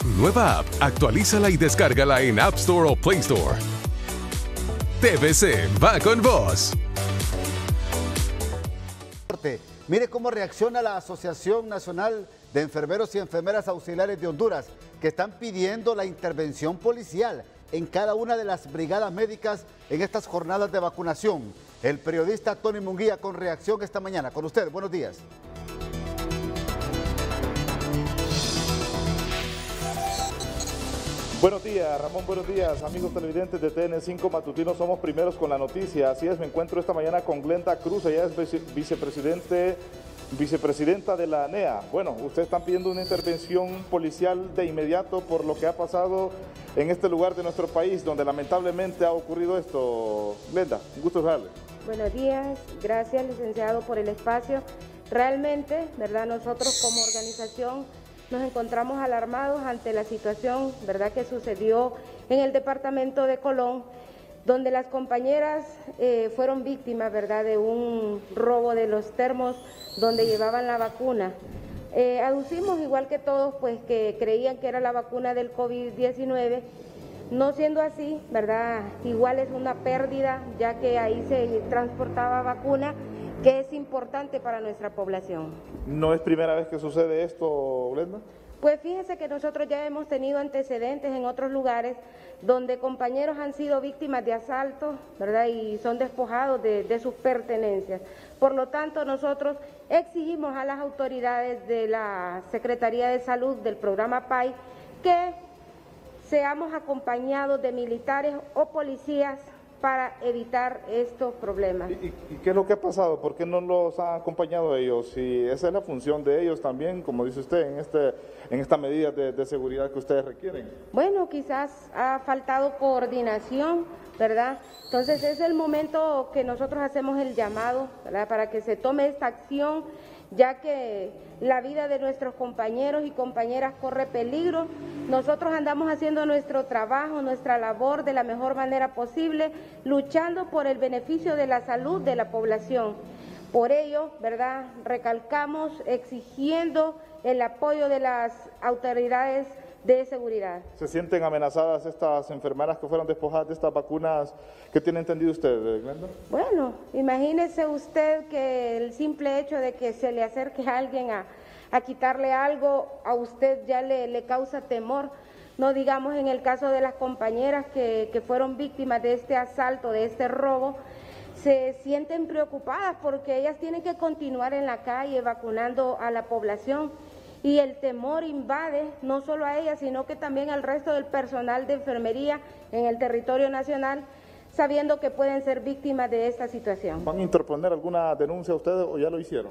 Nueva app. Actualízala y descárgala en App Store o Play Store. TVC va con vos. Mire cómo reacciona la Asociación Nacional de Enfermeros y Enfermeras Auxiliares de Honduras, que están pidiendo la intervención policial en cada una de las brigadas médicas en estas jornadas de vacunación. El periodista Tony Munguía con reacción esta mañana. Con usted, buenos días. Buenos días, Ramón, buenos días, amigos televidentes de TN5 Matutino, somos primeros con la noticia. Así es, me encuentro esta mañana con Glenda Cruz, ella es vicepresidenta de la ANEA. Bueno, ustedes están pidiendo una intervención policial de inmediato por lo que ha pasado en este lugar de nuestro país, donde lamentablemente ha ocurrido esto. Glenda, un gusto saludarle. Buenos días, gracias licenciado por el espacio. Realmente, ¿verdad? Nosotros como organización nos encontramos alarmados ante la situación, ¿verdad?, que sucedió en el departamento de Colón, donde las compañeras fueron víctimas, ¿verdad?, de un robo de los termos donde llevaban la vacuna. Aducimos, igual que todos, pues que creían que era la vacuna del COVID-19, no siendo así, ¿verdad?, igual es una pérdida, ya que ahí se transportaba vacuna, que es importante para nuestra población. ¿No es primera vez que sucede esto, Glenda? Pues fíjese que nosotros ya hemos tenido antecedentes en otros lugares donde compañeros han sido víctimas de asaltos, ¿verdad?, y son despojados de sus pertenencias. Por lo tanto, nosotros exigimos a las autoridades de la Secretaría de Salud del programa PAI que seamos acompañados de militares o policías para evitar estos problemas. ¿Y qué es lo que ha pasado? ¿Por qué no los han acompañado ellos? Si esa es la función de ellos también, como dice usted, en esta medida de seguridad que ustedes requieren. Bueno, quizás ha faltado coordinación, ¿verdad? Entonces es el momento que nosotros hacemos el llamado, ¿verdad?, para que se tome esta acción, ya que la vida de nuestros compañeros y compañeras corre peligro. Nosotros andamos haciendo nuestro trabajo, nuestra labor de la mejor manera posible, luchando por el beneficio de la salud de la población. Por ello, ¿verdad?, recalcamos exigiendo el apoyo de las autoridades de seguridad. ¿Se sienten amenazadas estas enfermeras que fueron despojadas de estas vacunas? ¿Qué tiene entendido usted, Glenda? Bueno, imagínese usted que el simple hecho de que se le acerque a alguien a quitarle algo, a usted ya le causa temor. No digamos en el caso de las compañeras que fueron víctimas de este asalto, de este robo, se sienten preocupadas porque ellas tienen que continuar en la calle vacunando a la población. Y el temor invade no solo a ella, sino que también al resto del personal de enfermería en el territorio nacional, sabiendo que pueden ser víctimas de esta situación. ¿Van a interponer alguna denuncia ustedes o ya lo hicieron?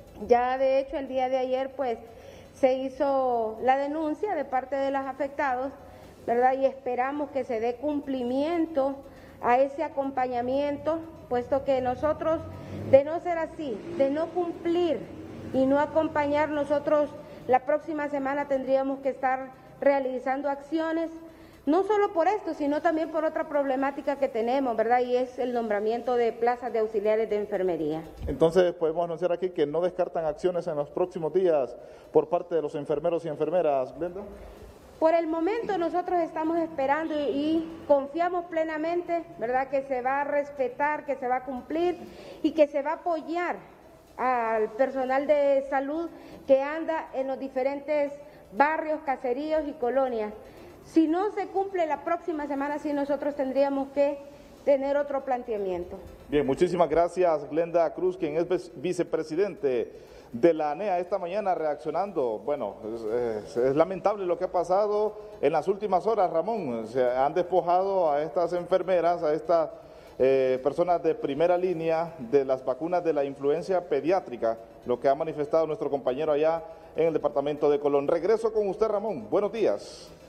Ya de hecho el día de ayer pues se hizo la denuncia de parte de los afectados, ¿verdad? Y esperamos que se dé cumplimiento a ese acompañamiento, puesto que nosotros, de no ser así, de no cumplir y no acompañar, nosotros la próxima semana tendríamos que estar realizando acciones, no solo por esto, sino también por otra problemática que tenemos, ¿verdad? Y es el nombramiento de plazas de auxiliares de enfermería. Entonces, podemos anunciar aquí que no descartan acciones en los próximos días por parte de los enfermeros y enfermeras, Glenda. Por el momento nosotros estamos esperando y confiamos plenamente, ¿verdad?, que se va a respetar, que se va a cumplir y que se va a apoyar al personal de salud que anda en los diferentes barrios, caseríos y colonias. Si no se cumple la próxima semana, sí nosotros tendríamos que tener otro planteamiento. Bien, muchísimas gracias, Glenda Cruz, quien es vicepresidente de la ANEA esta mañana reaccionando. Bueno, es lamentable lo que ha pasado en las últimas horas, Ramón. Se han despojado a estas enfermeras, a estas personas de primera línea de las vacunas de la influencia pediátrica, lo que ha manifestado nuestro compañero allá en el departamento de Colón. Regreso con usted, Ramón. Buenos días.